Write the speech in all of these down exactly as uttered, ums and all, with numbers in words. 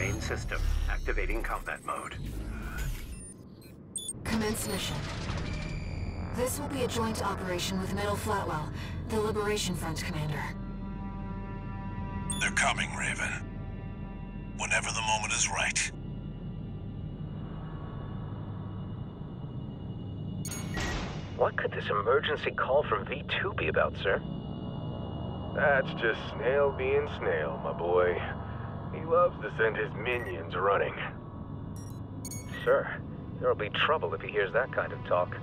Main system, activating combat mode. Commence mission. This will be a joint operation with Middle Flatwell, the Liberation Front commander. They're coming, Raven. Whenever the moment is right. What could this emergency call from V two be about, sir? That's just Snail being Snail, my boy. He loves to send his minions running. Sir, there'll be trouble if he hears that kind of talk.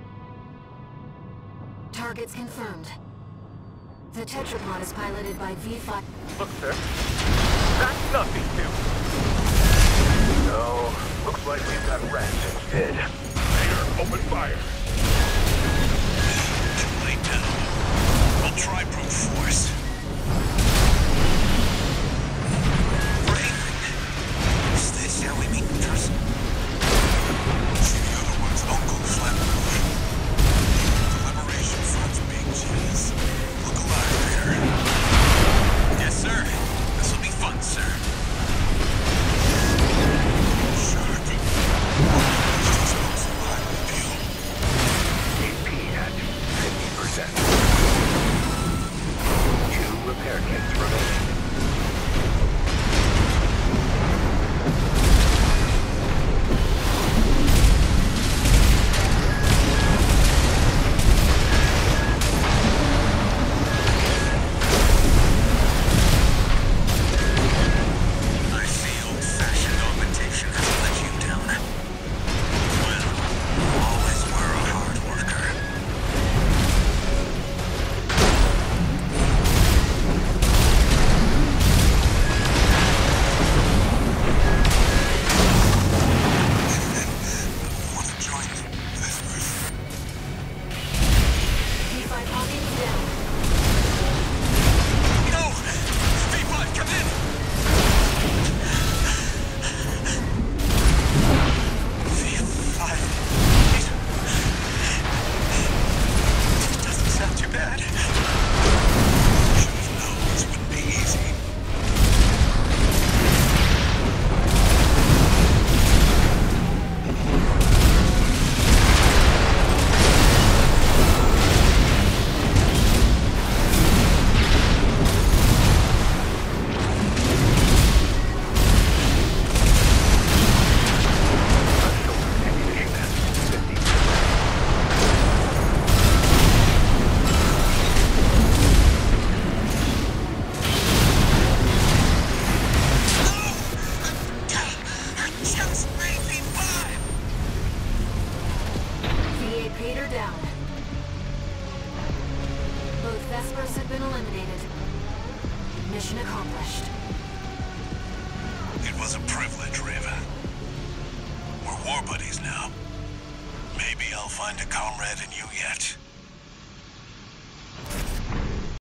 Targets confirmed. The Tetrapod is piloted by V five... Look, sir. That's not V two! No, looks like we've got rats instead. There, open fire! Too late now. We'll try brute force. Raven! Is this how we meet in person? See the other one's Uncle Flatwell. The Liberation Front's big cheese. Look alive there. Yes, sir. This will be fun, sir. Sharp. Just most alive deal. A P at fifty percent. Two repair kits remaining. I see old-fashioned augmentation has let you down. Well, you always were a hard worker. Want to join Vespers? V five Hawkins down. No! V five, come in! V five... It doesn't sound too bad. Should have known this wouldn't be easy. Ammunition at fifty percent. Just made me five! V eight Pater down. Both Vespers have been eliminated. Mission accomplished. It was a privilege, Raven. We're war buddies now. Maybe I'll find a comrade in you yet.